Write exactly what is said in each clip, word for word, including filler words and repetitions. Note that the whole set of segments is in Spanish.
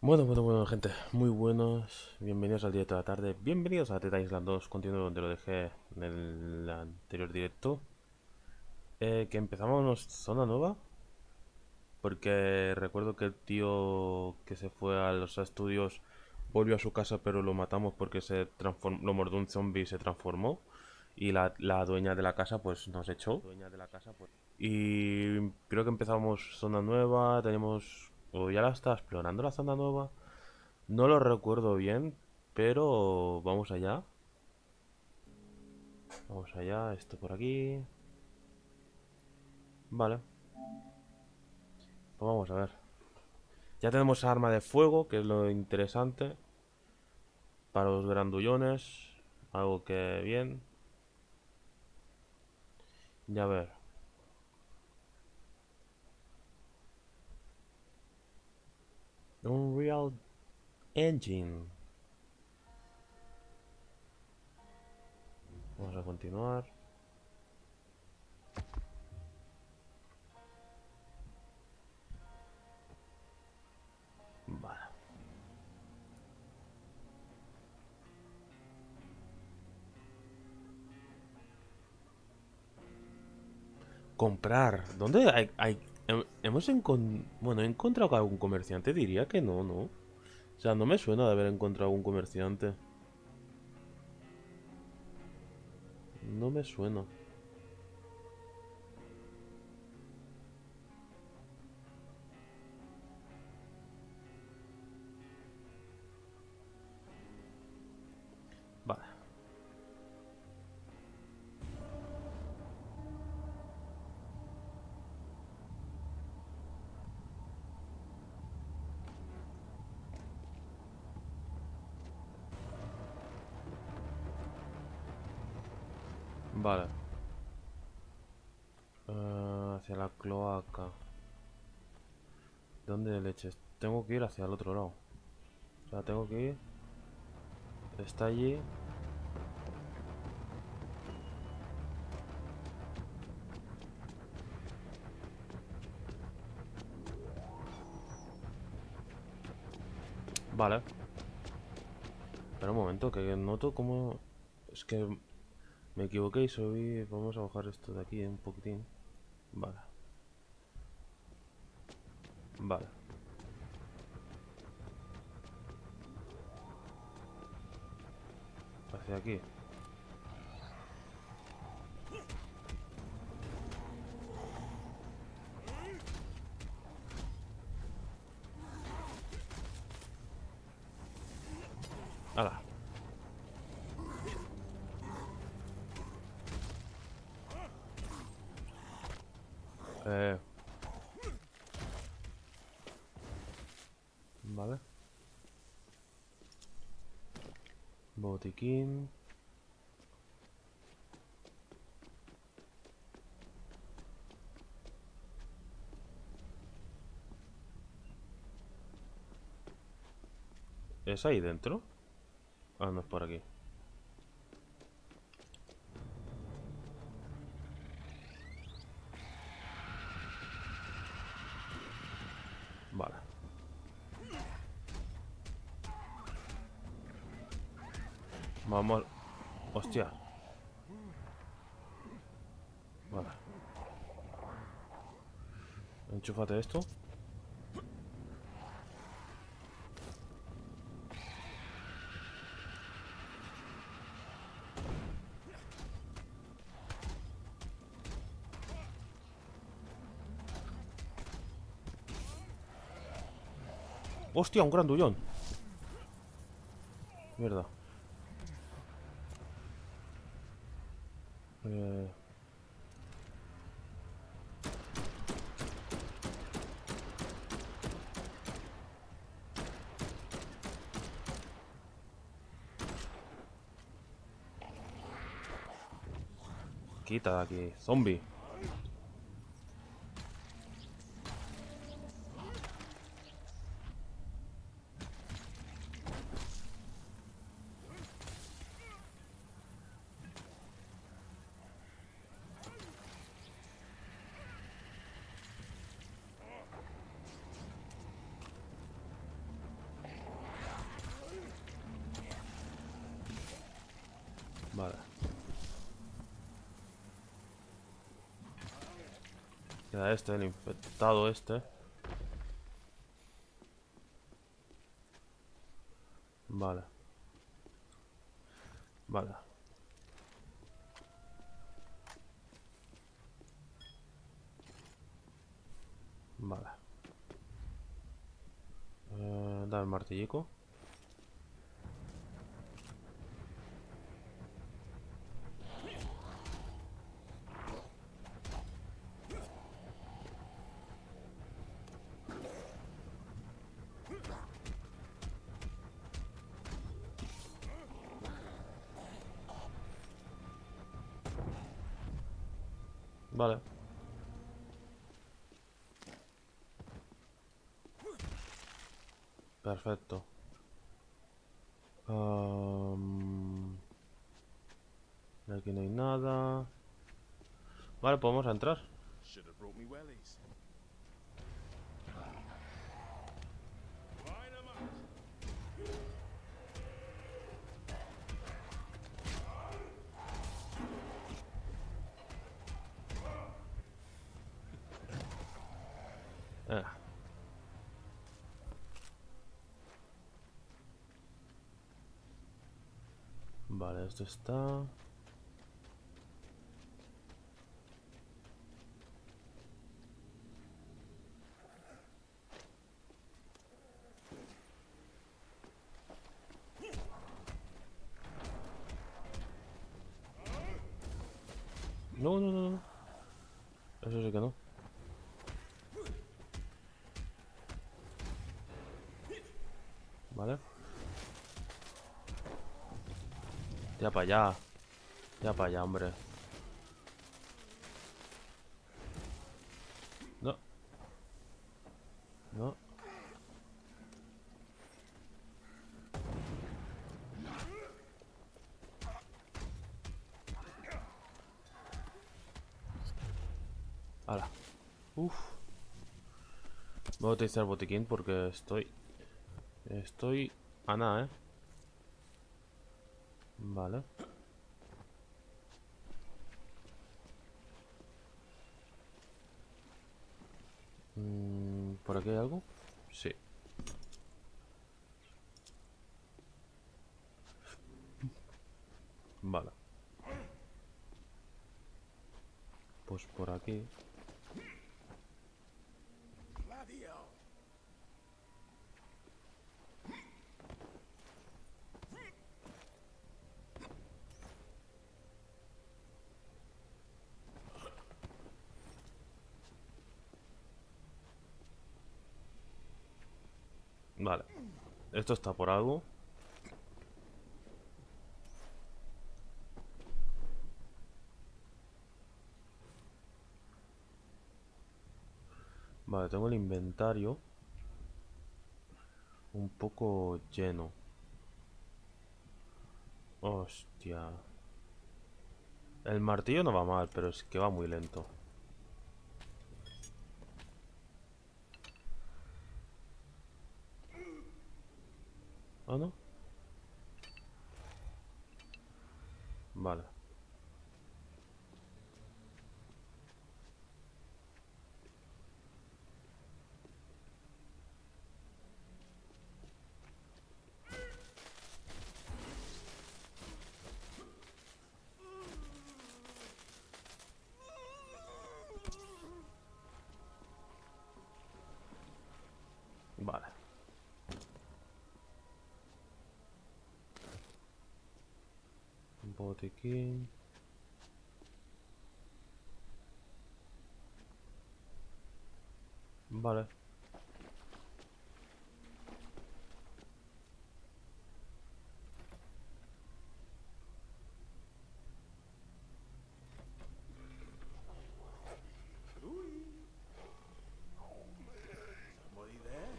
Bueno, bueno, bueno, gente, muy buenos. Bienvenidos al directo de la tarde. Bienvenidos a Teta Island dos. Continuo donde lo dejé en el anterior directo. Eh, que empezamos una zona nueva. Porque recuerdo que el tío que se fue a los estudios volvió a su casa, pero lo matamos porque se transformó, lo mordió un zombie y se transformó. Y la, la dueña de la casa, pues nos echó. Y creo que empezamos zona nueva. Tenemos. O ya la está explorando la zona nueva. No lo recuerdo bien, pero vamos allá. Vamos allá, esto por aquí. Vale, pues vamos a ver. Ya tenemos arma de fuego, que es lo interesante. Para los grandullones. Algo que bien. Ya ver. Unreal Engine. Vamos a continuar. Vale. Comprar. ¿Dónde hay? hay hem- hemos encontrado... Bueno, ¿he encontrado algún comerciante? Diría que no, ¿no? O sea, no me suena de haber encontrado algún comerciante. No me suena. Vale. Vale. Ah, hacia la cloaca. ¿Dónde leches? Tengo que ir hacia el otro lado. O sea, tengo que ir. Está allí. Vale. Espera un momento, que noto como... Es que me equivoqué y subí... Vamos a bajar esto de aquí un poquitín. Vale. Vale. Hacia aquí. ¡Hala! Eh... Vale. Botiquín. ¿Es ahí dentro? Ah, no es por aquí. Vale. Vamos... Hostia. Vale. Enchúfate esto. ¡Hostia! Un grandullón. Mierda. Eh... Quita de aquí. Zombie. Queda este, el infectado este. Vale. Vale. Vale. Eh, da el martillico. Vale. Perfecto. Um, aquí no hay nada. Vale, podemos entrar. Should have brought me wellies. Line 'em up. Eh. Vale, esto está. No, no, no, no. Eso sí que no. Vale. Ya para allá. Ya para allá, hombre. No. No. Hala. Uf. Voy a utilizar el botiquín porque estoy... Estoy a nada, ¿eh? Vale. Mm, ¿por aquí hay algo? Sí. Vale. Pues por aquí. Bloody hell. Vale. Esto está por algo. Vale, tengo el inventario un poco lleno. Hostia. El martillo no va mal, pero es que va muy lento. ¿Ah, no? Vale. Vale. Un botiquín. Vale. Somebody there?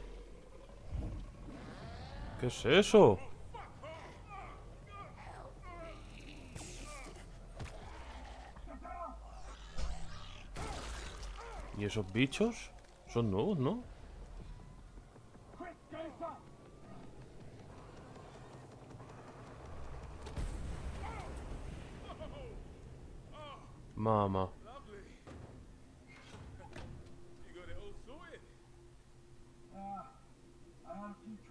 ¿Qué es eso? ¿Y esos bichos? Son nuevos, ¿no? Mamá. Lovely.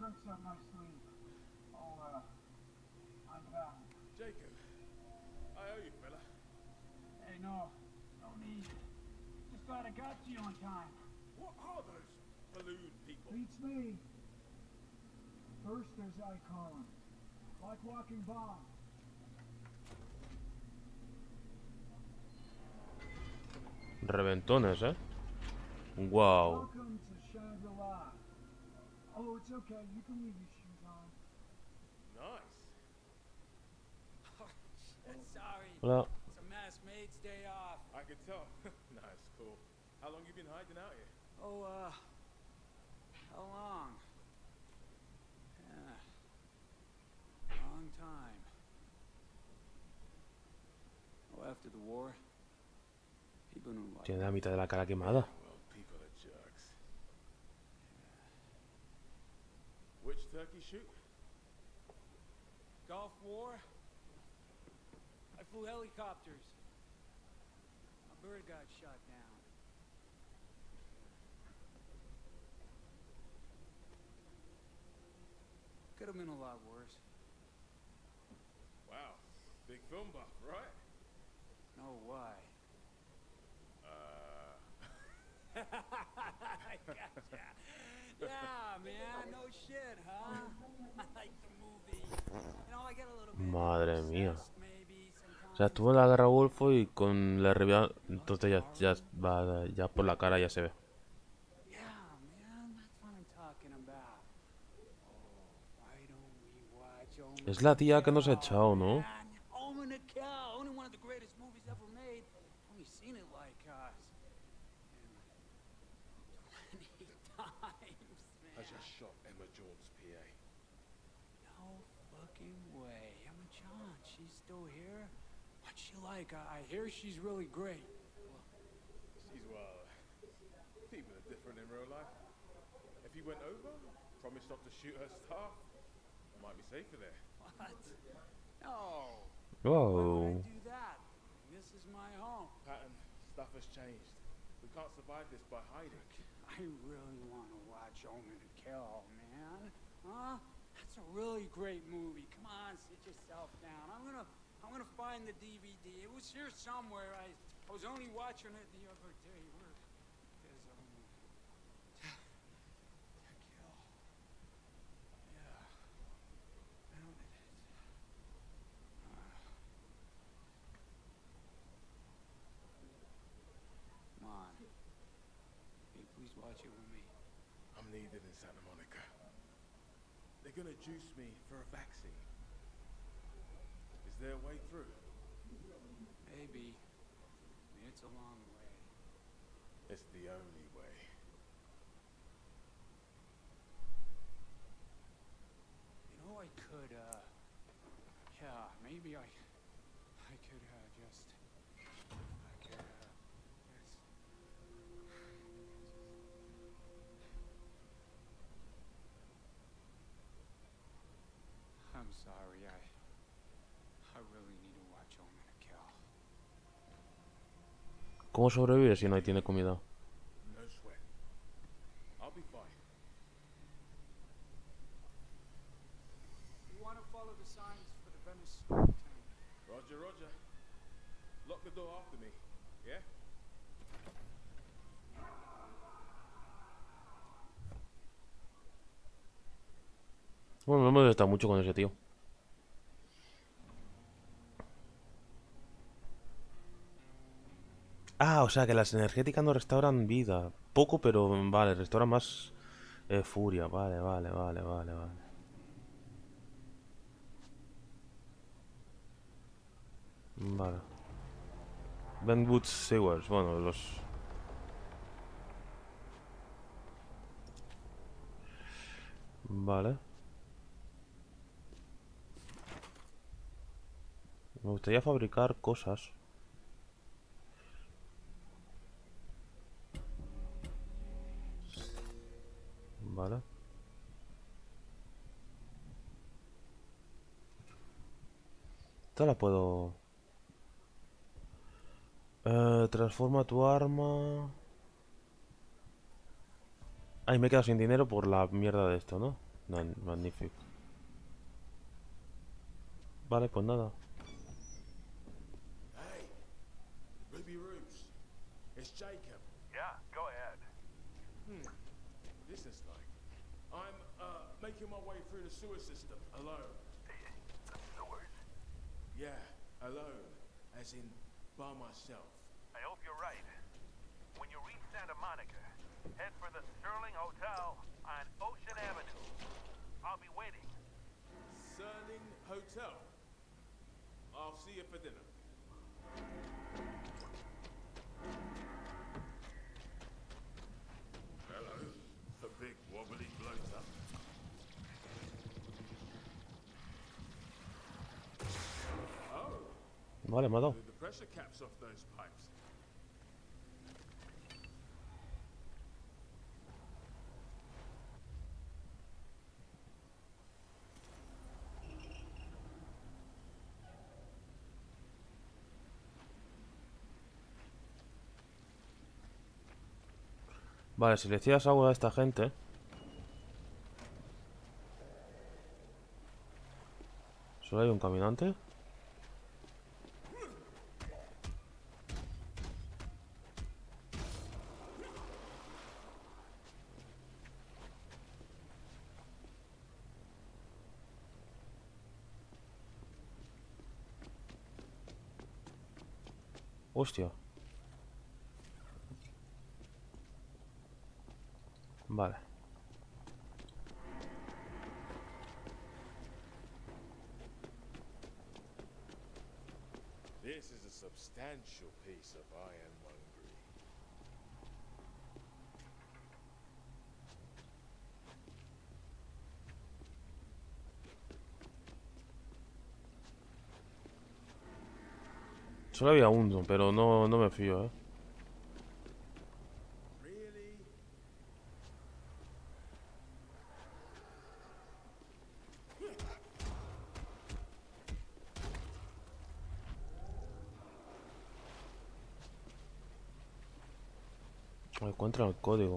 tricks up my sleeve. Oh, uh, I'm back. Jacob, I owe you, fella. Hey, no, no need. Just glad I got to you on time. What are those balloon people? Beats me. First there's Icon, like walking bomb. Reventones, ¿eh? Wow. Welcome to Shangri-La. Oh, it's okay. You can leave your shoes on. Nice. Sorry, Hola. it's a mass maid's day off. I can tell. Nice, cool. How long you been hiding out here? Oh, uh, how long? Yeah, long time. Oh, after the war, people knew like Tiene la mitad de la cara quemada. Well, people are jerks. Which turkey shoot? Gulf War. I flew helicopters. A bird got shot down. Could have been a lot worse. Wow, big film buff, right? No, why? Uh, I gotcha. Yeah, man, no shit, huh? I like the movie. You know, I get a little bit Madre mía. obsessed, maybe, O sea, sometimes. estuvo en la guerra Golfo y con la revía, entonces ya, ya va, ya por la cara ya se ve. Yeah, man, that's what I'm talking about. Oh, why don't we watch Omen Es la tía to que nos ha Kill, echado, ¿no? man? Omen to Kill, only one of the greatest movies ever made. Only seen it like us. Twenty times, I man. just shot Emma Jordan's P A. No fucking way. Emma John, she's still here? What's she like? I, I hear she's really great. She's, well, people are different in real life. If you went over, promised not to shoot her staff, might be safer there. What? No. Why Wow. would I do that? This is my home. Patton, stuff has changed. We can't survive this by hiding. I really want to watch Omen to Kill, man. Huh? That's a really great movie. Come on, sit yourself down. I'm gonna, I'm gonna find the D V D. It was here somewhere. I, I was only watching it the other day. Where is Omen to Kill? Yeah, found it. Uh, come on. Hey, please watch it with me. I'm needed in Santa Monica. They're gonna juice me for a vaccine. Is there a way through? Maybe. I mean, it's a long way. It's the only way. You know, I could, uh... yeah, maybe I... I could, uh, just... I could, uh... Just... I'm sorry, I... I really need to watch Omen to Kill. ¿Cómo sobrevive si no tiene comida? No sweat. I'll be fine. You want to follow the signs for the Venice Smoke Tank? Roger, roger. Lock the door after me, yeah? Bueno, no hemos estado mucho con ese tío. Ah, o sea que las energéticas no restauran vida. Poco, pero vale, restauran más eh, furia. Vale, vale, vale, vale, vale. Vale. Benwood Sewers, bueno, los... Vale. Me gustaría fabricar cosas. Vale. Esta la puedo... Eh, transforma tu arma... Ay, me he quedado sin dinero por la mierda de esto, ¿no? Man- magnífico. Vale, pues nada. Hey, Ruby Roots. It's Jacob. Yeah, go ahead. Hmm. Business like. I'm uh making my way through the sewer system alone. The sewers. Yeah, alone. As in by myself. I hope you're right. When you reach Santa Monica, head for the Sterling Hotel on Ocean Avenue. I'll be waiting. Sterling Hotel. I'll see you for dinner. Hello, a big wobbly bloater. Oh, Vale, me ha dado. blew the pressure caps off those pipes. Vale, si le tiras agua a esta gente. Solo hay un caminante. Hostia. Vale. This is a substantial piece of ironmongery. Solo había uno, pero no, no me fío, eh. Really? Encuentra el código.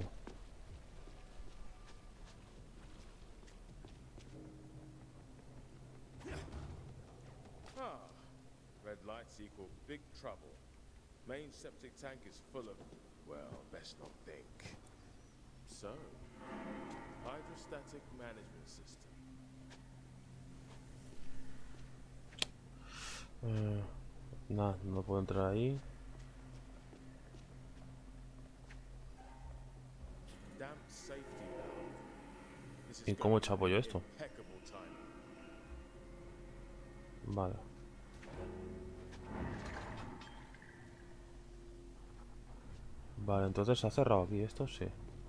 Ah, red lights equal big trouble. Main septic tank is full of, well, best not think. So, hydrostatic management system. Eh, nada, no puedo entrar ahí. Damp safety valve. This is ¿Y cómo going to chapo be yo esto? impeccable timing. Vale. Vale, entonces se ha cerrado aquí esto, sí.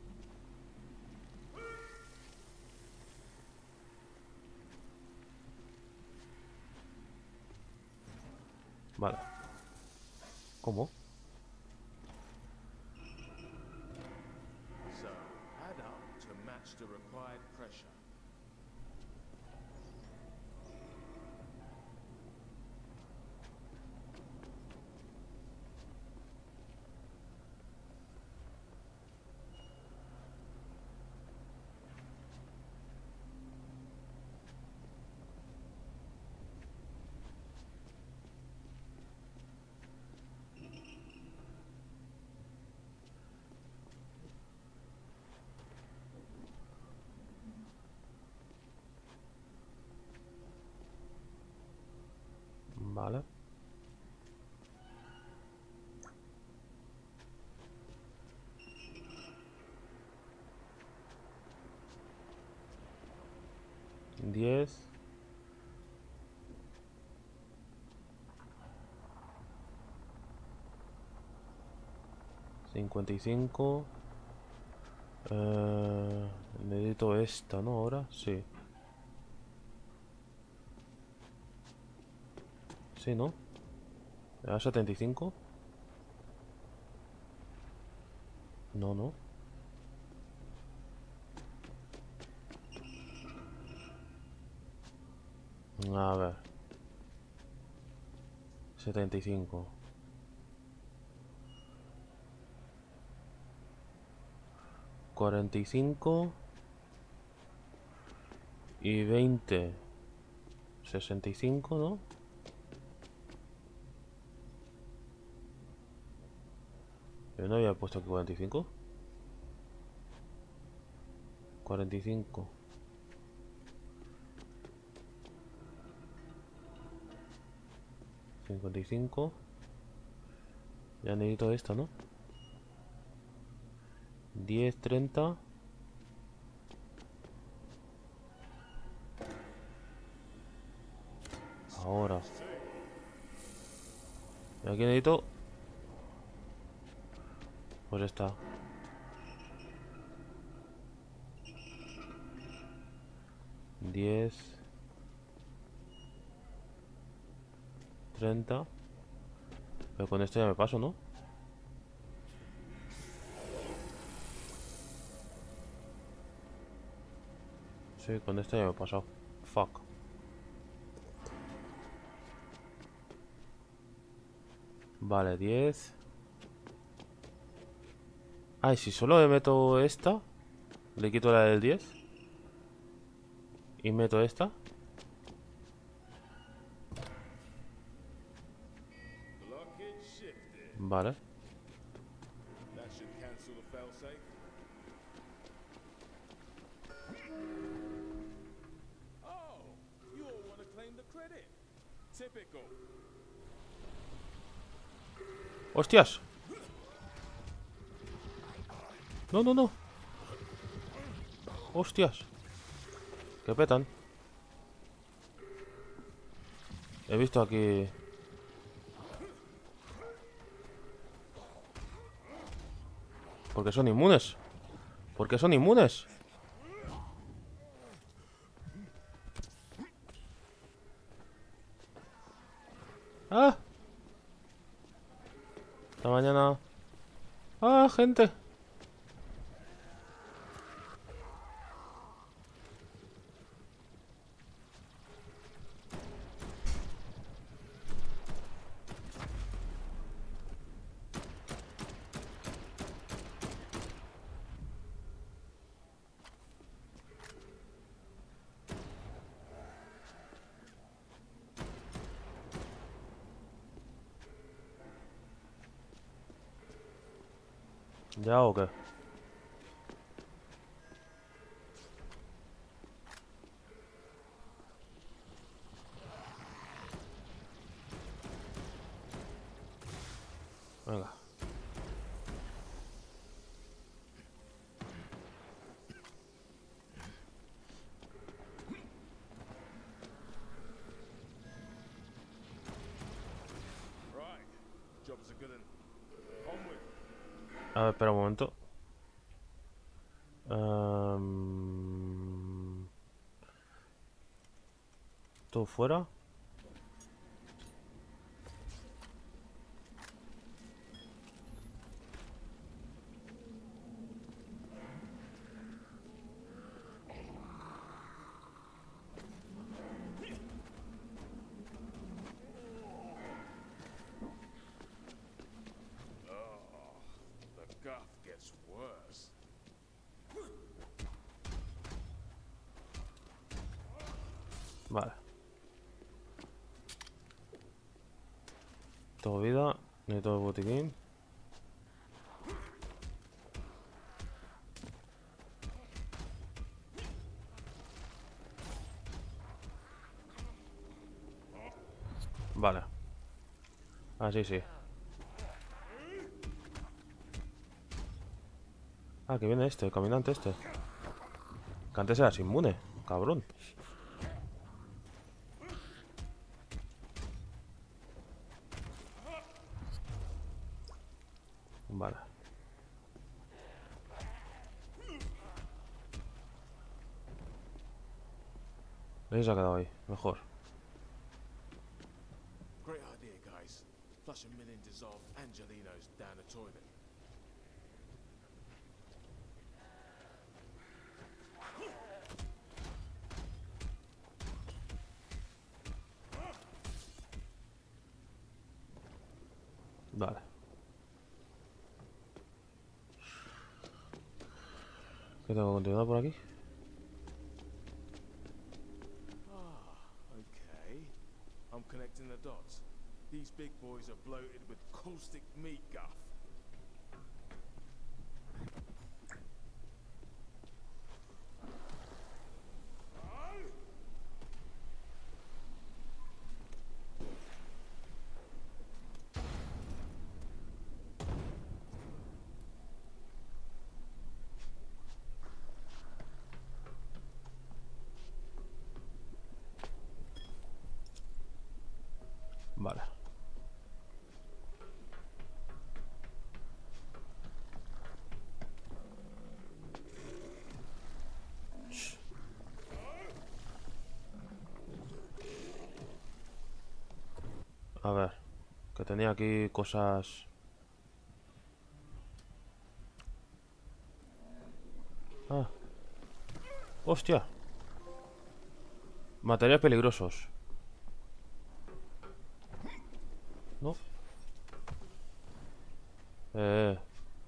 Vale. ¿Cómo? So, add up to match the required pressure. Vale. Diez. Cincuenta y cinco. Eh, necesito esta, ¿no? Ahora, sí. Sí, ¿no? ¿Me da setenta y cinco? No, no. A ver. setenta y cinco. cuarenta y cinco. y veinte, sesenta y cinco, ¿no? Yo no había puesto aquí cuarenta y cinco. cuarenta y cinco. cincuenta y cinco. Ya necesito esto, ¿no? diez, treinta. Ahora. Y aquí necesito. Pues esta. diez. treinta. Pero con esto ya me paso, ¿no? Sí, con esto ya me he pasado. Fuck. Vale, diez. Ay, si solo le meto esta, le quito la del diez y meto esta. Lock it shifted. Vale. That should cancel the failsafe. Oh, you all want to claim the credit. Typical. ¡Hostias! No, no, no. ¡Hostias! Que petan. He visto aquí... Porque son inmunes. Porque son inmunes. ¡Ah! Hasta mañana. ¡Ah, gente! ¿Ya o qué? Venga. Right. Job's a good one. Onward. A ver, espera un momento. Um... ¿Todo fuera? The guff gets worse. Vale. Todo vida. Necesito el botiquín. Vale. Así sí. Ah, que viene este, el caminante este. Que antes eras inmune, cabrón. Vale. ¿Veis? Se ha quedado ahí, mejor. Great idea, guys. Flush a million dissolved Angelinos down the toilet. Vale. ¿Qué tengo que continuar por aquí? connecting the dots. These big boys are bloated with caustic meat guff. Vale. Shh. A ver, que tenía aquí cosas. Ah. Hostia. Materiales peligrosos. ¿No? Eh.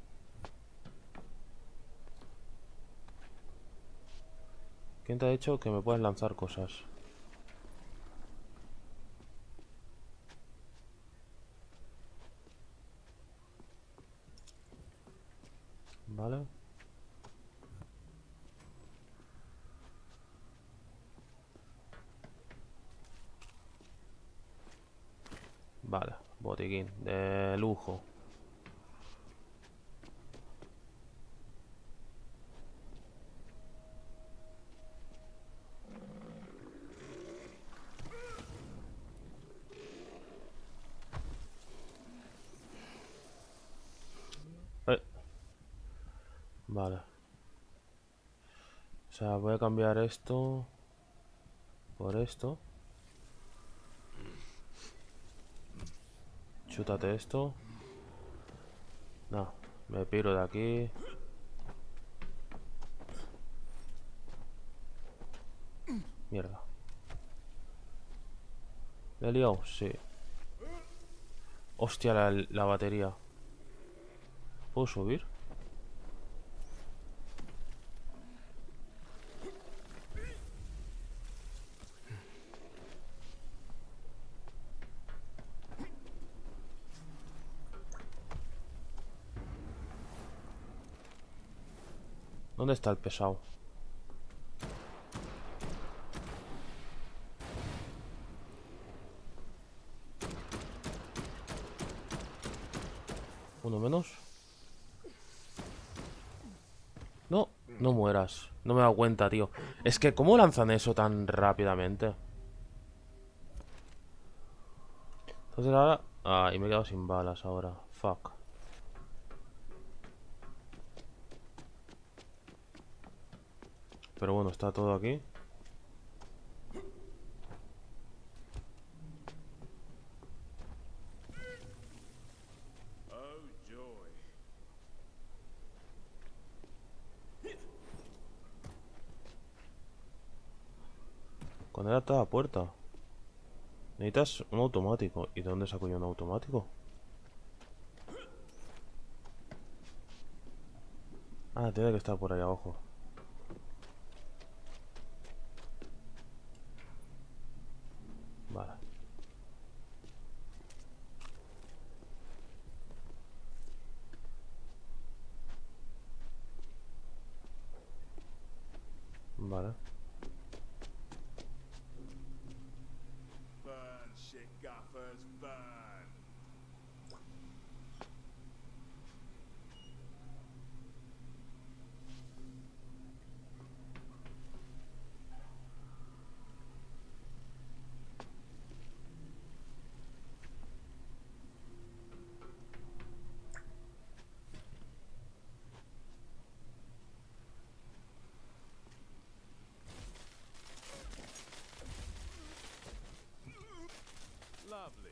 ¿Quién te ha dicho que me puedes lanzar cosas? Vale. Vale, botiquín de lujo. Eh. Vale. O sea, voy a cambiar esto por esto. Chútate esto. No, me piro de aquí. Mierda. ¿Le he liado? Sí. Hostia, la, la batería. ¿Puedo subir? ¿Dónde está el pesado? Uno menos. No, no mueras. No me he dado cuenta, tío. Es que, ¿cómo lanzan eso tan rápidamente? Entonces ahora... Ah, y me he quedado sin balas ahora. Fuck. Pero bueno, está todo aquí. Oh, joy. Con él hasta la puerta. Necesitas un automático. ¿Y de dónde saco yo un automático? Ah, tiene que estar por ahí abajo. Vale. Vale. Burn, shit guffers, burn. Lovely.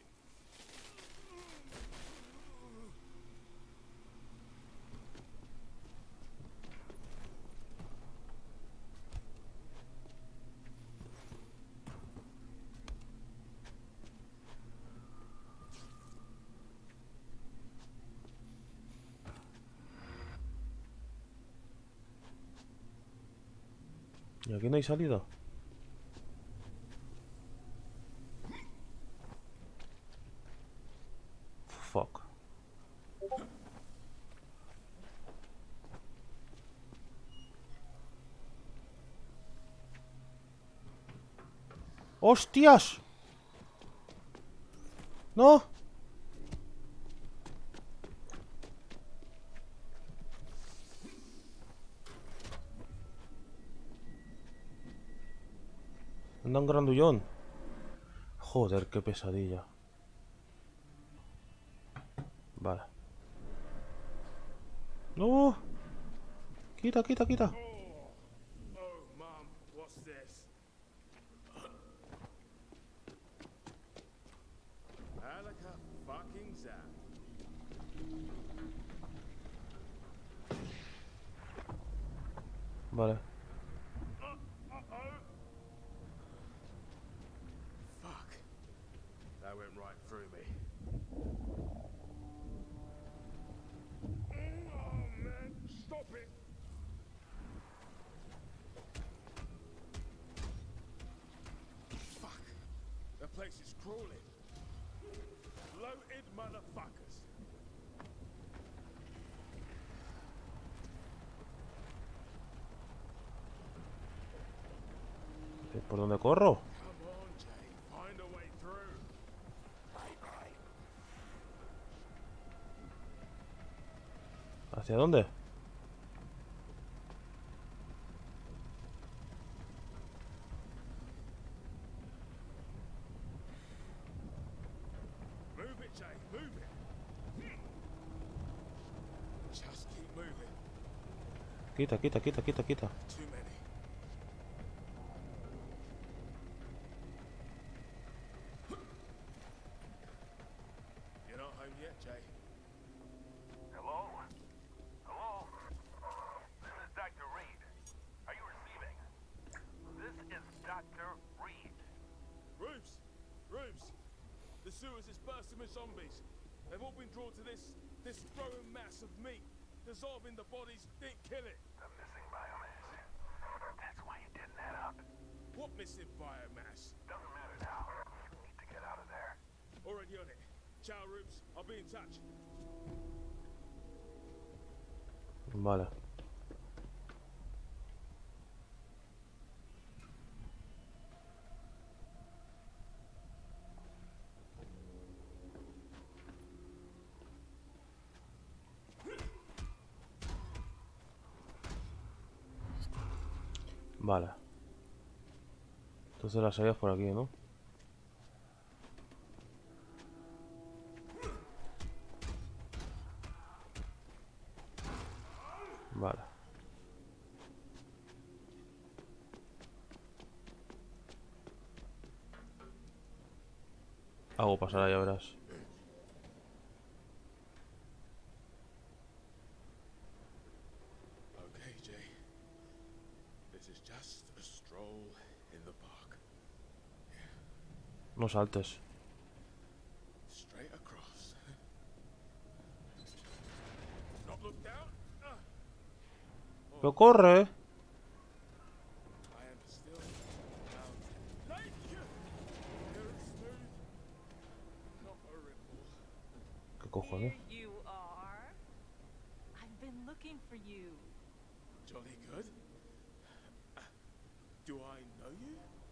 ¿Y aquí no hay salida? ¡Hostias! ¡No! Anda un grandullón. Joder, qué pesadilla. Vale. ¡No! Quita, quita, quita. Oh, Mum, what's this? Alaka fucking zap. Vale. Fuck. That went right through me. Oh, man, stop it. Fuck. The place is crawling. Bloated motherfuckers. ¿Por dónde corro? Come on, Jay. Find a way through. ¿Hacia dónde? Move it, Jay. Move it. Just keep moving. Quita, quita, quita, quita, quita. Too many. You're not home yet, Jay. Hello? Hello? This is Doctor Reed. Are you receiving? This is Doctor Reed. Rubes! Rubes! The sewers is bursting with zombies. They've all been drawn to this, this growing mass of meat. Dissolving the bodies didn't kill it. The missing biomass. That's why you didn't head up. What missing biomass? Doesn't matter now. You need to get out of there. Already on it. Ciao, Rubes. I'll be in touch. Vale. Vale. Entonces la salida es por aquí, ¿no? Vale. Hago pasar, ya verás. Okay, Jay. This is just a stroll in the park. No saltes. Straight across. Not look down. Ah. Pero corre. I am still down. Thank you. Very smooth. Not a ripple. ¿Qué cojones? Here you are. I've been looking for you. Jolly good. Uh, do I know you?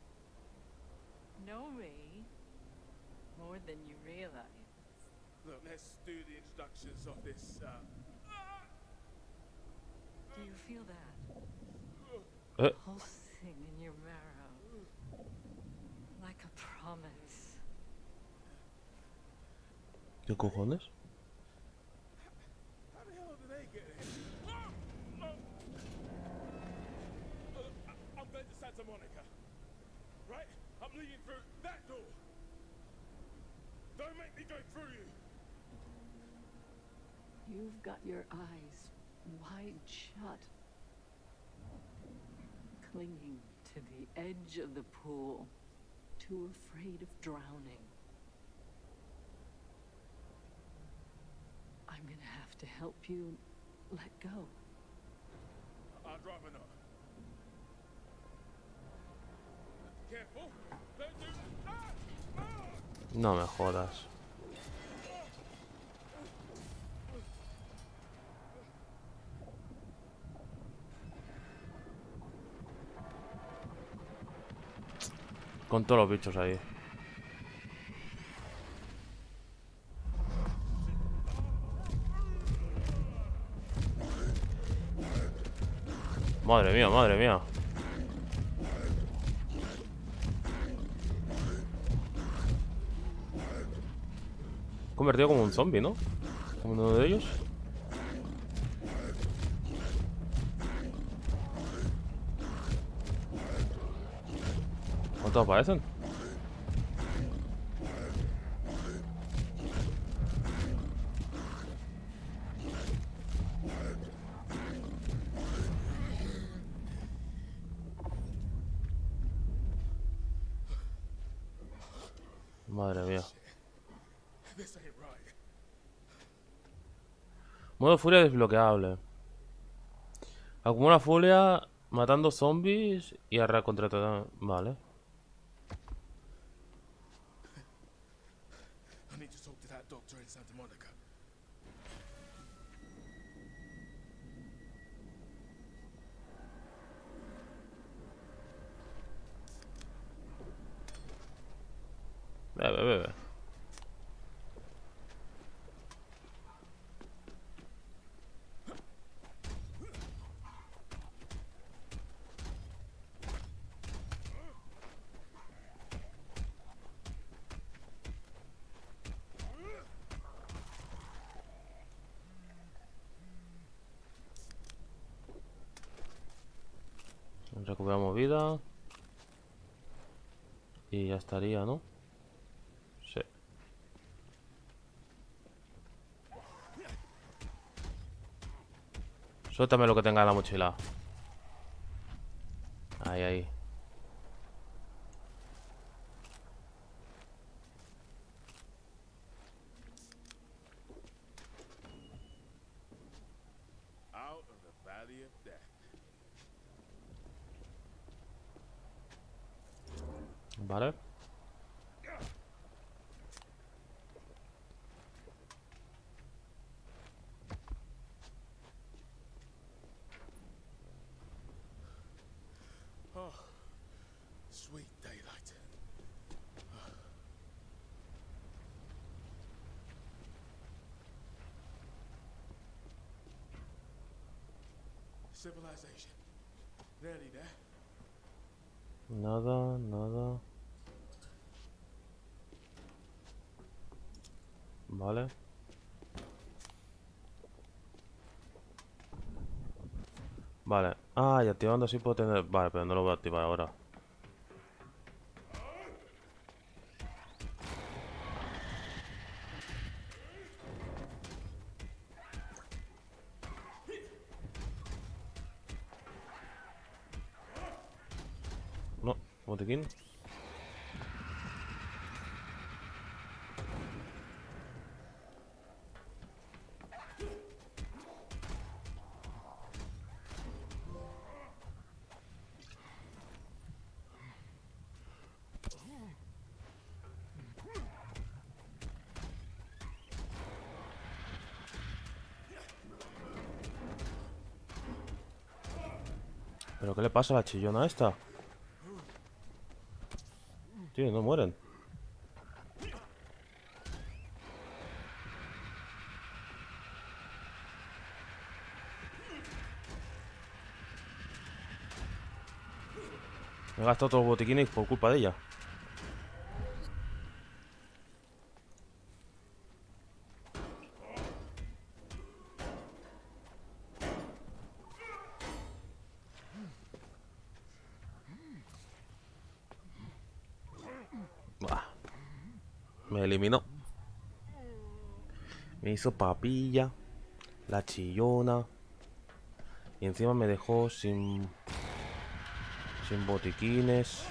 Know me more than you realize. Look, let's do the introductions of this. Uh, Do you feel that Eh, pulsing in your marrow? Like a promise. ¿qué cojones? how the hell did they get here? Oh, oh. Uh, I- I'm going to Santa Monica. Right? I'm leading through that door. Don't make me go through you. You've got your eyes wide shut. Clinging to the edge of the pool. Too afraid of drowning. I'm gonna have to help you let go. I'd rather not. Careful. Don't do that. Ah! Ah! No me jodas. Con todos los bichos ahí. Madre mía, madre mía. Convertido como un zombie, ¿no? Como uno de ellos. ¿Cuántos aparecen? Madre mía. This ain't right. Modo furia desbloqueable. Acumula furia matando zombies y arra contratar. Vale. I need to talk to that doctor in Santa Monica. Bebe, bebe. Recuperamos vida. Y ya estaría, ¿no? Sí. Suéltame lo que tenga en la mochila. Ahí, ahí. Out of the valley of death. Vale. Oh, sweet daylight. Civilization. Nearly there. Nada, nada. Vale. Vale. Ah, y activando así puedo tener... Vale, pero no lo voy a activar ahora. No, botiquín. ¿Pero qué le pasa a la chillona esta? Tío, no mueren. Me he gastado todos los botiquines por culpa de ella. Buah. Me eliminó. Me hizo papilla. La chillona. Y encima me dejó sin... Sin botiquines.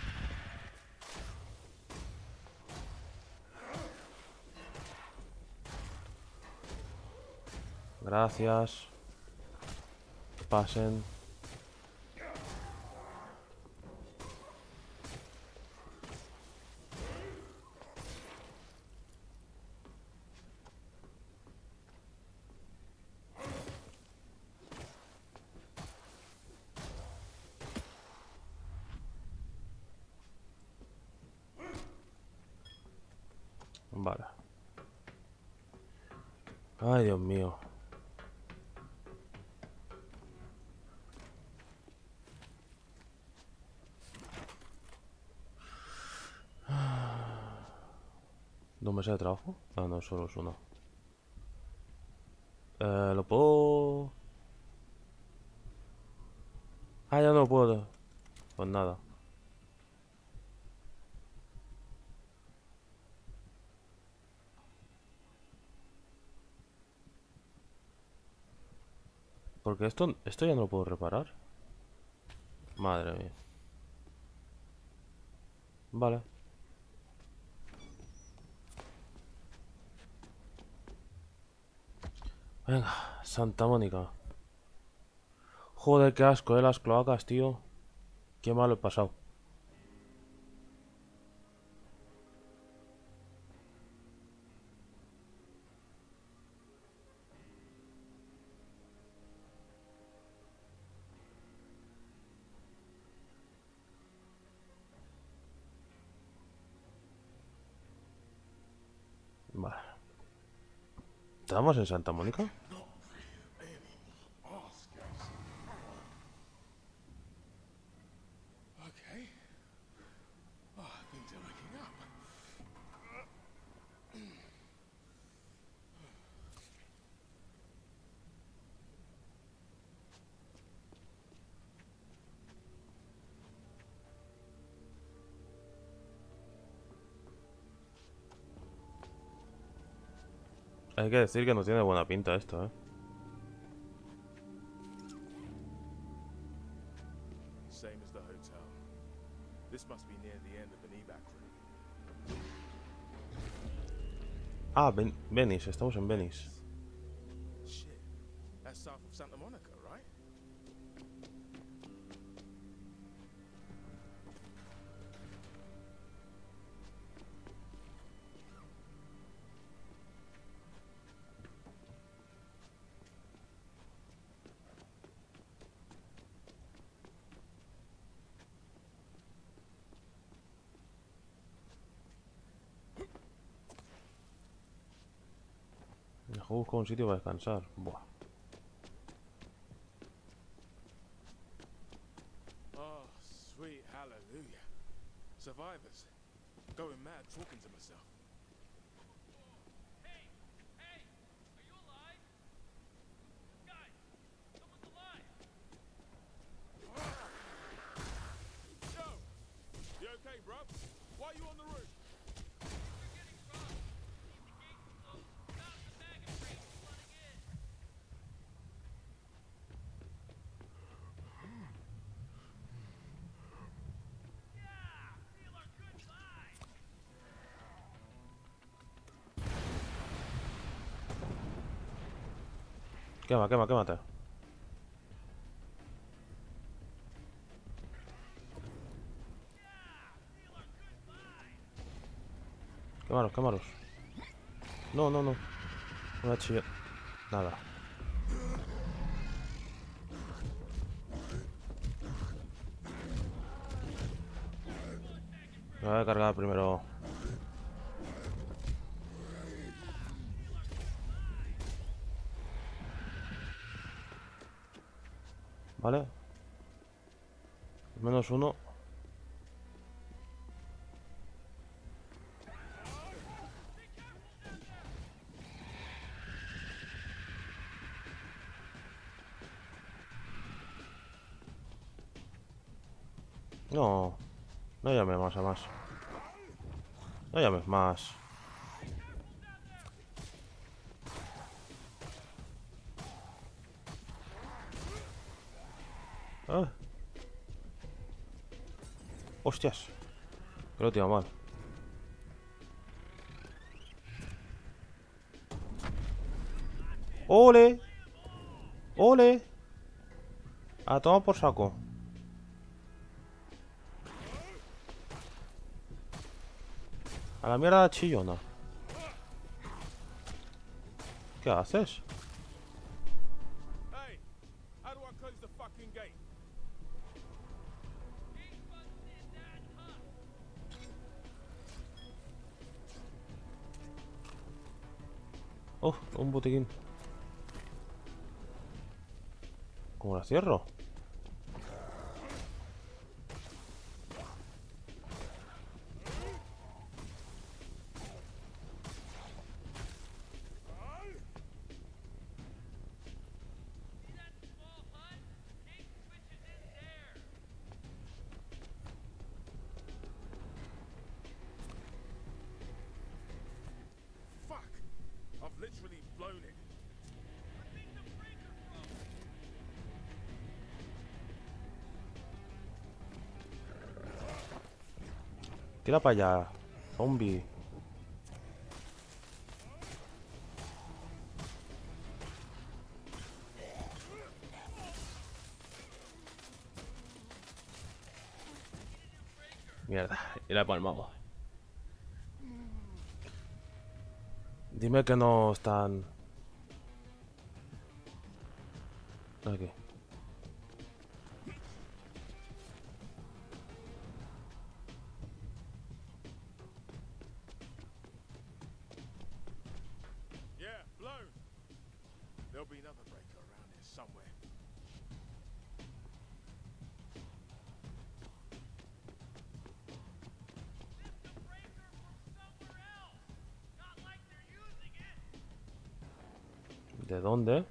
Gracias. Pasen. Vale. Ay, Dios mío. ¿Dos meses de trabajo? Ah, no, solo es uno. Eh, ¿lo puedo...? Ah, ya no puedo. Pues nada. Porque esto, esto ya no lo puedo reparar. Madre mía. Vale. Venga, Santa Mónica. Joder, qué asco, eh, las cloacas, tío. Qué mal he pasado. Vale. ¿Estamos en Santa Mónica? Okay. Oh, things are looking up. Hay que decir que no tiene buena pinta esto, eh. Same as the hotel. This must be near the end of an evac room. Ah, Ven Venice, estamos en Venice. Shit. That's south of Santa Monica, right? El juego busca un sitio para descansar. Buah. Oh, sweet hallelujah. Survivors. Going mad talking to myself. Hey! Hey! Are you alive? Guys! Someone's alive! Joe! You okay, bro? Why are you on the roof? We're getting robbed. Keep the gates closed. Stop the maggot trains from running in. Yeah! Feel our good vibes! Quema, quema, quémate. Quémalos, quémalos. No, no, no. Una chilla. Nada. Me voy a cargar primero. Vale. Menos uno. No. No llames más a más. No llames más. Ah. Hostias. Creo que te iba mal. ¡Ole! ¡Ole! A tomar por saco. A la mierda chillona. ¿Qué haces? Hey! How do I close the fucking gate? Gate busted that husk. Oh, un botiquín. ¿Cómo la cierro? See that small hut? Eight switches in there. Fuck! I've literally blown it. I think the breaker broke. Tira para allá, zombie. Mierda, y la he palmado. Dime que no están... Aquí. Yeah, blown. There'll be another breaker around here somewhere. Lift the breaker from somewhere else. Not like they're using it. ¿De dónde?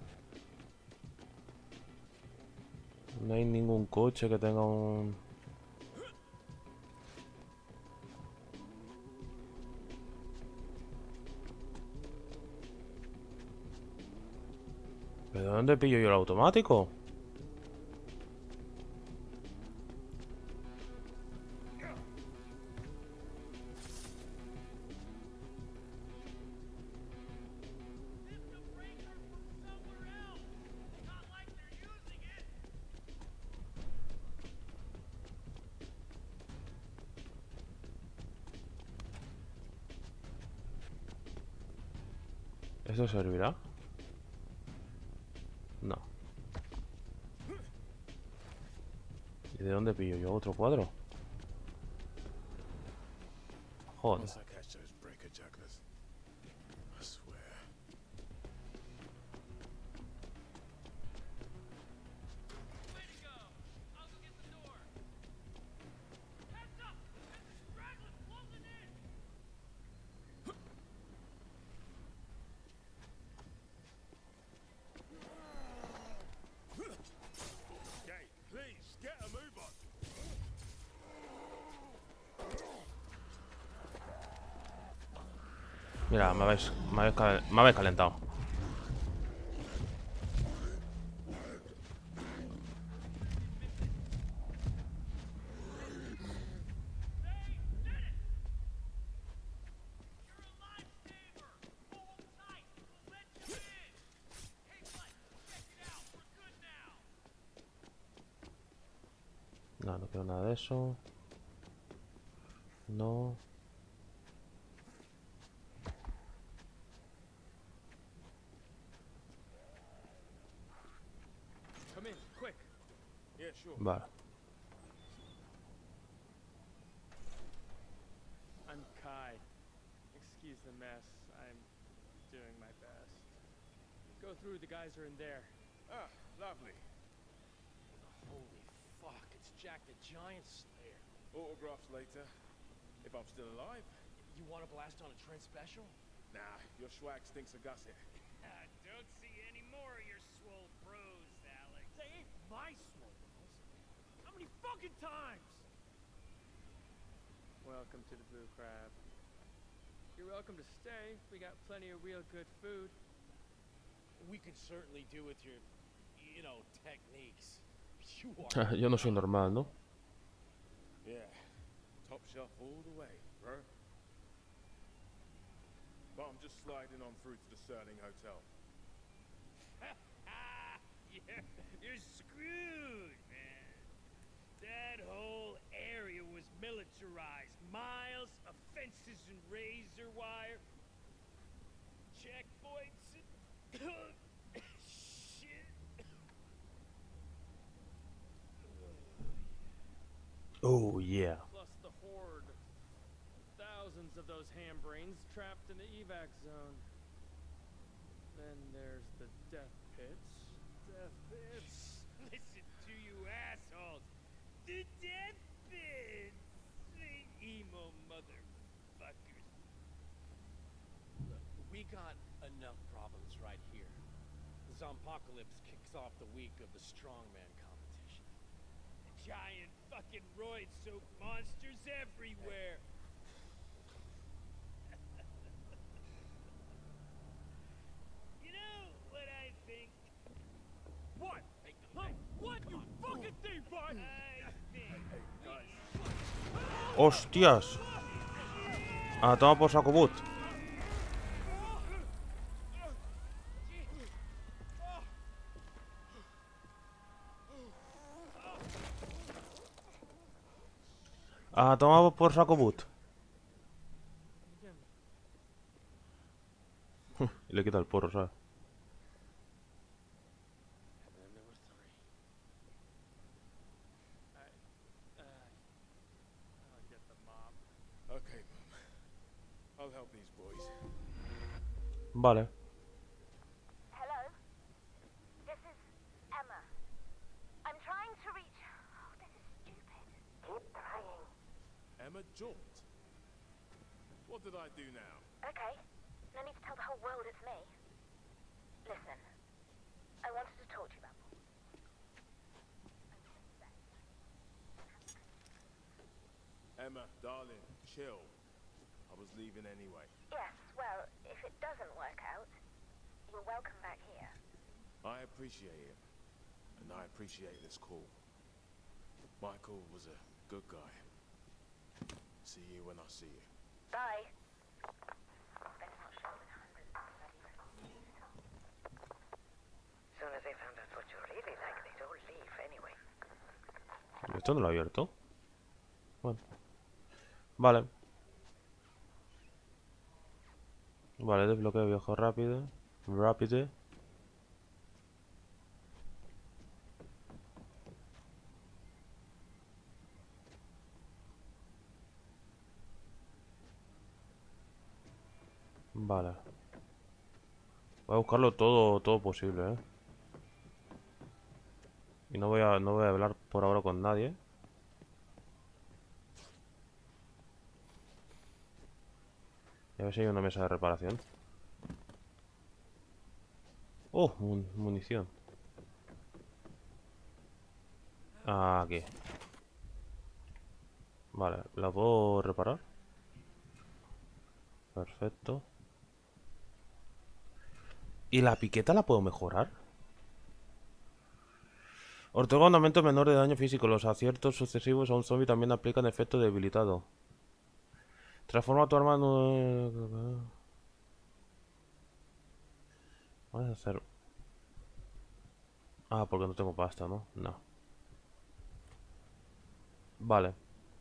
No hay ningún coche que tenga un... ¿Pero de dónde pillo yo el automático? Lift the breaker from somewhere else. Not like they're using it. ¿Eso servirá? No. ¿Y de dónde pillo yo otro cuadro? Joder. Once I catch those breaker jugglers, I swear. Way to go. I'll go get the door. Heads up! There's a straggler closing in. Okay, please, get a move on. Mira, me habéis, me habéis, cal- me habéis calentado. They did it! You're a lifesaver! Hold tight! We'll let you in! Hey, bud, check it out! We're good now! No, no quiero nada de eso. No. Come in, quick. Yeah, sure. Vale. I'm Kai. Excuse the mess. I'm doing my best. Go through, the guys are in there. Ah, lovely. Holy fuck, it's Jack the Giant Slayer. Autographs later. If I'm still alive. You want to blast on a Trent special? Nah, your swag stinks of gusset. Don't see any more of your swole bros, Alex. They ain't my swolls. How many fucking times? Welcome to the Blue Crab. You're welcome to stay. We got plenty of real good food. We could certainly do with your, you know, techniques. You are. Yo no soy normal, ¿no? Yeah, top shelf all the way, bro. But I'm just sliding on through to the Sterling Hotel. you're, you're screwed, man. That whole area was militarized. Miles of fences and razor wire. Checkpoints and... Shit. Oh, yeah. Plus the horde. Thousands of those ham brains trapped in the evac zone. Then there's the death pits. Death pits. Listen to you assholes. The death pits. Emo motherfuckers. Look, we got enough problems right here. The Zompocalypse kicks off the week of the strongman competition. Giant fucking roid-soaked monsters everywhere. You know what I think? What? Hey, Huh? hey, What, you fucking thief, bud? I think ¡Hostias! Ah, toma por saco boot. Ah, toma por saco boot. Y le quita el porro, ¿sabes? And then there were three. I, uh, I'll get the mop. Okay, Mum. I'll help these boys. Vale. Hello? This is Emma. I'm trying to reach... Oh, this is stupid. Keep trying. Emma Jaunt. What did I do now? Okay. No need to tell the whole world it's me. Listen. I wanted to talk to you about... Emma, darling, chill. I was leaving anyway. Yes, well, if it doesn't work out, you're welcome back here. I appreciate it. And I appreciate this call. Michael was a good guy. See you when I see you. Bye. Soon as they found out what you're really like, they'd all leave anyway. Esto no lo he abierto. Bueno. Vale. Vale, desbloqueo viejo rápido. Rápido. Vale. Voy a buscarlo todo, todo posible, ¿eh? Y no voy a, no voy a hablar por ahora con nadie. Y a ver si hay una mesa de reparación. Oh, mun munición. Aquí. Vale, ¿la puedo reparar? Perfecto. ¿Y la piqueta la puedo mejorar? Otorga un aumento menor de daño físico. Los aciertos sucesivos a un zombie también aplican efecto debilitado. Transforma tu arma en... Vamos a hacer... Ah, porque no tengo pasta, ¿no? No. Vale.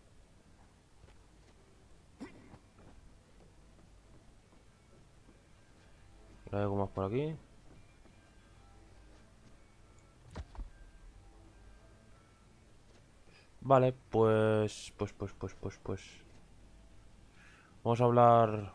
¿Hay algo más por aquí? Vale, pues... Pues, pues, pues, pues, pues... Vamos a hablar...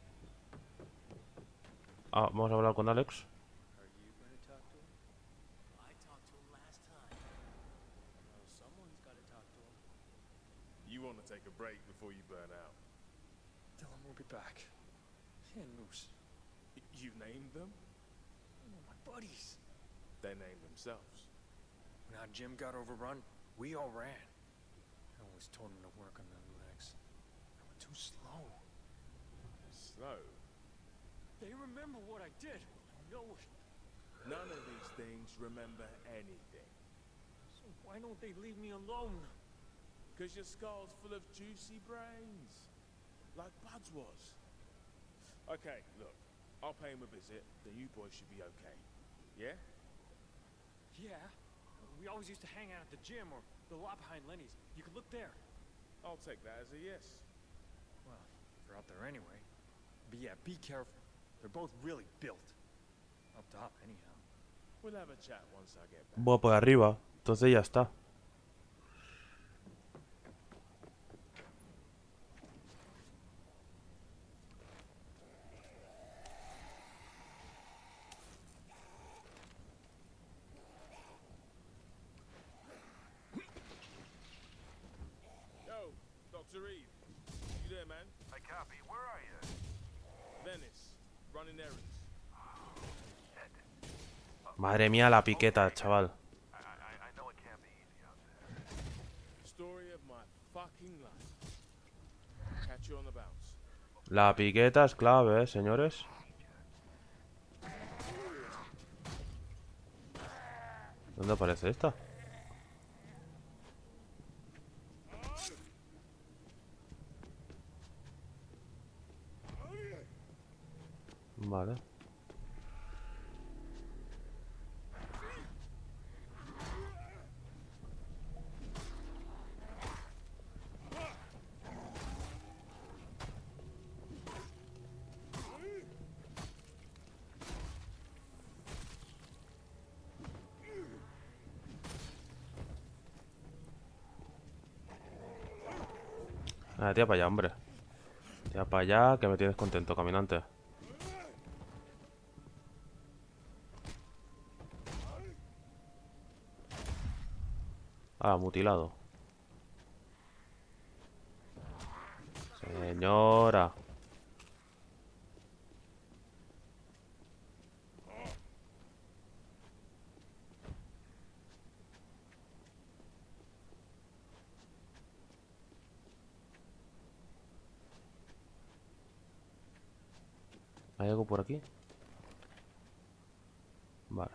Ah, vamos a hablar con Alex. Are you gonna talk to him? I talked to him last time. Well, someone's gotta talk to him. You want to take a break before you burn out. Dylan will be back. He and Moose. Y- You named them? Oh, my buddies. They named themselves. When our gym got overrun, we all ran. I always told them to work on their legs. They were too slow. Slow. They remember what I did. I know it. None of these things remember anything. So why don't they leave me alone? Because your skull's full of juicy brains. Like Bud's was. Okay, look. I'll pay him a visit. Then you boys should be okay. Yeah? Yeah. We always used to hang out at the gym or the lot behind Lenny's. You could look there. I'll take that as a yes. Well, you're out there anyway. But yeah, be careful. They're both really built. Up top, anyhow. We'll have a chat once I get back. Voy por arriba. Entonces ya está. man. I copy. Where are you? Venice. Running errands. Madre mía, la piqueta, chaval. I, I, I know it can't be easy out there. Story of my fucking life. Catch you on the bounce. La piqueta es clave, ¿eh, señores? ¿Dónde aparece esta? Vale. Ah, tira para allá, hombre. Tira para allá, que me tienes contento, caminante. Ah, mutilado. Señora. ¿Hay algo por aquí? Vale.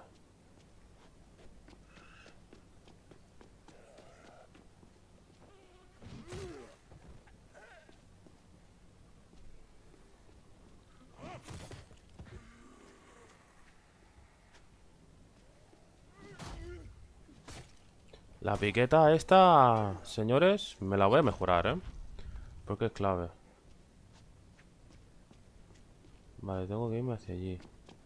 La piqueta esta, señores, me la voy a mejorar, ¿eh? Porque es clave. Vale, tengo que irme hacia allí.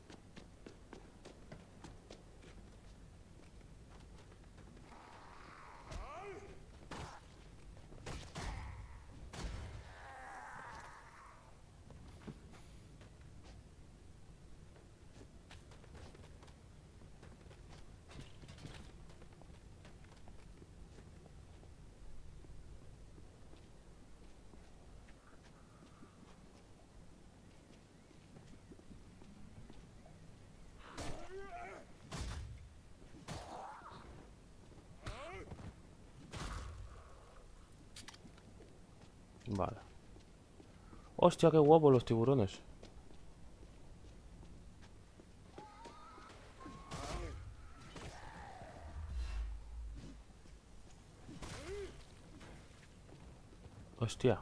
Vale. Hostia, qué guapos los tiburones. Hostia.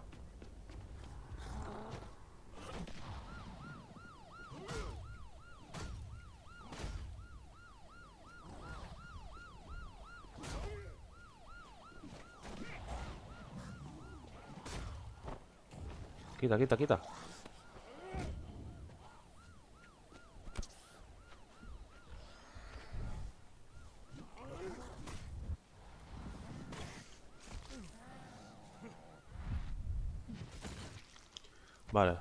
Quita, quita, quita. Vale.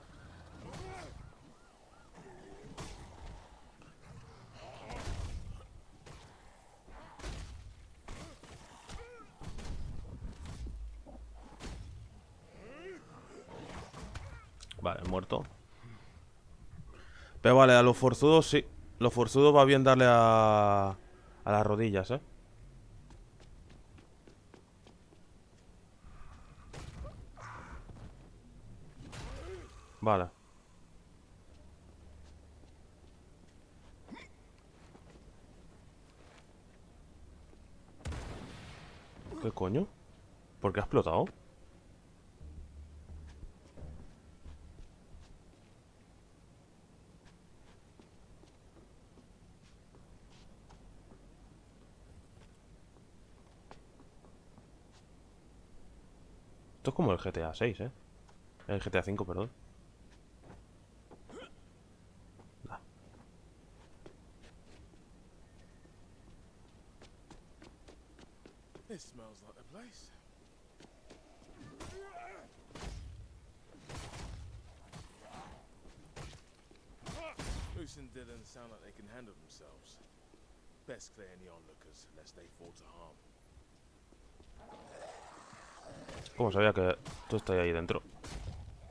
Vale, muerto. Pero vale, a los forzudos sí. Los forzudos va bien darle a... a las rodillas, ¿eh? Vale. ¿Qué coño? ¿Por qué ha explotado? Esto es como el G T A seis, ¿eh? El G T A cinco, perdón. Nah. It smells like the place. Moose and Dylan sound like they can handle themselves. Best clear any onlookers, lest they fall to harm. ¿Cómo sabía que tú estás ahí dentro?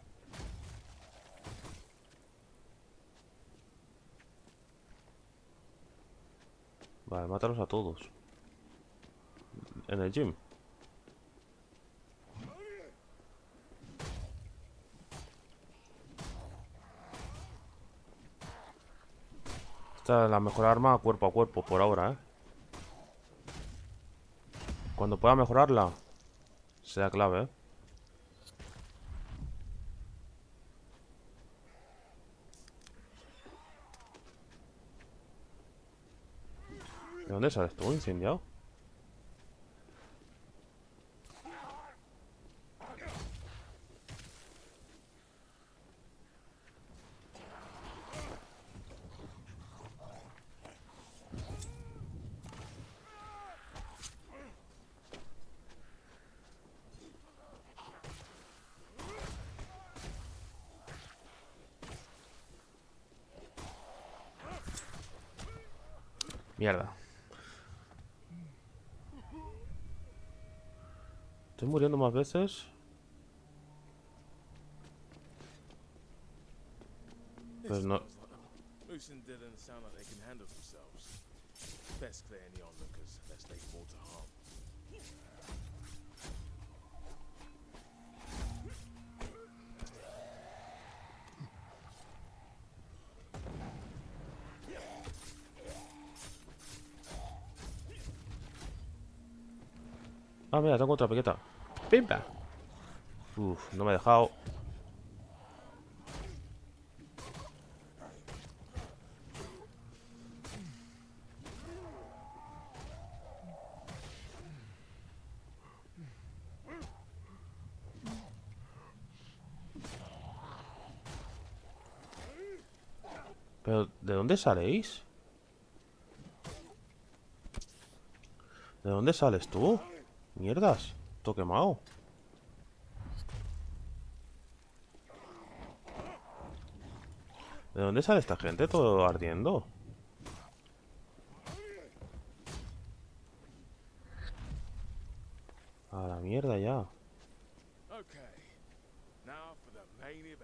mátalos a todos. En el gym. Esta es la mejor arma cuerpo a cuerpo por ahora, ¿eh? Cuando pueda mejorarla, sea clave, ¿eh? ¿De dónde sales tú, incendiado? Mierda. Estoy muriendo más veces. Pues no. Moose and Dylan sound like they can handle themselves. Best clear any onlookers, lest they fall to harm. Ah, mira, tengo otra piqueta. ¡Pimpa! Uf, no me he dejado. Pero, ¿de dónde saléis? ¿De dónde sales tú? Mierdas, todo quemado. ¿De dónde sale esta gente? Todo ardiendo. A la mierda ya. Okay, now for the main event.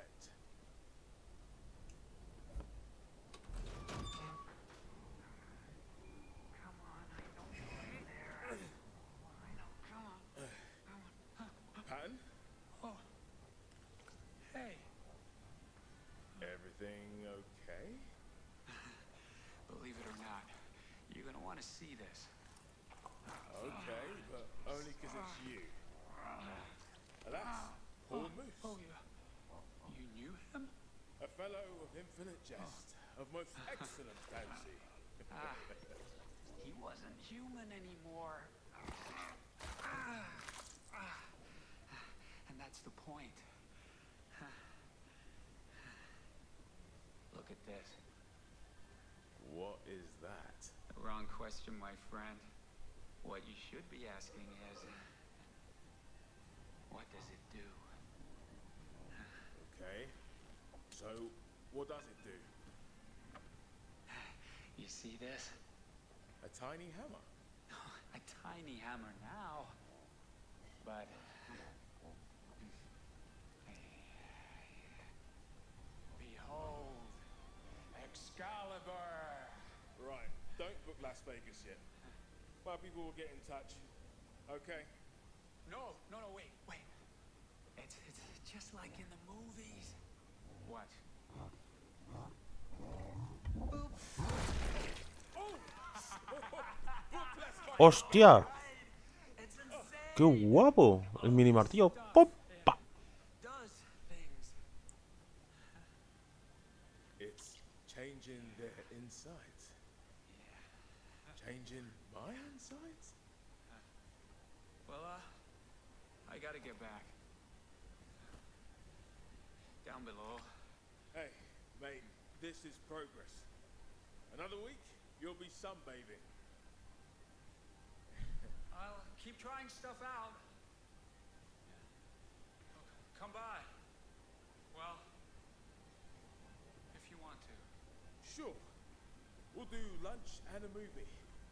Patton? Oh. Hey. Everything okay? Believe it or not, you're gonna want to see this. Okay, but only because it's you. And that's Paul Moose. Oh, yeah. You knew him? A fellow of infinite jest, of most excellent fancy. Ah, he wasn't human anymore. Ah, ah. And that's the point. Look at this. What is that? Wrong question, my friend. What you should be asking is, what does it do? Okay. So, what does it do? You see this? A tiny hammer. A tiny hammer now. But behold, Excalibur. Right. Don't book Las Vegas yet. My people will get in touch. Okay. No, no, no, wait, wait. It's, it's just like in the movies. What? ¡Hostia! ¡Qué guapo! El mini martillo. ¡Pop! ¡Pa! It's changing their insides. Changing my insides? Well, uh, I gotta get back. Down below. Hey, mate, this is progress. Another week, you'll be sunbathing. I'll keep trying stuff out. Come by. Well, if you want to. Sure. We'll do lunch and a movie.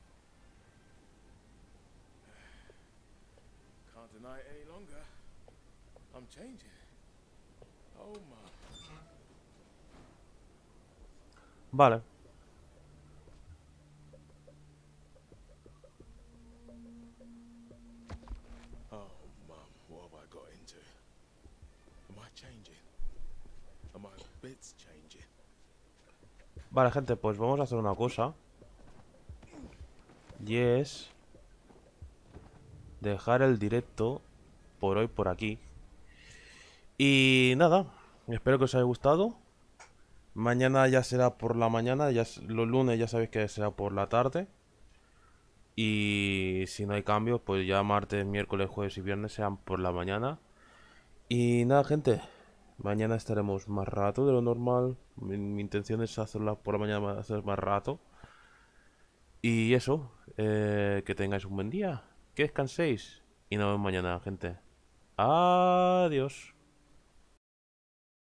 Can't deny it any longer. I'm changing. Oh my. Vale. changing? Are my bits changing? Vale, gente, pues vamos a hacer una cosa. Y es dejar el directo por hoy por aquí. Y nada, espero que os haya gustado. Mañana ya será por la mañana, ya s- los lunes ya sabéis que será por la tarde. Y si no hay cambios, pues ya martes, miércoles, jueves y viernes sean por la mañana. Y nada, gente, mañana estaremos más rato de lo normal. Mi, mi intención es hacerla por la mañana, hacer más rato. Y eso, eh, que tengáis un buen día, que descanséis. Y nos vemos mañana, gente. Adiós.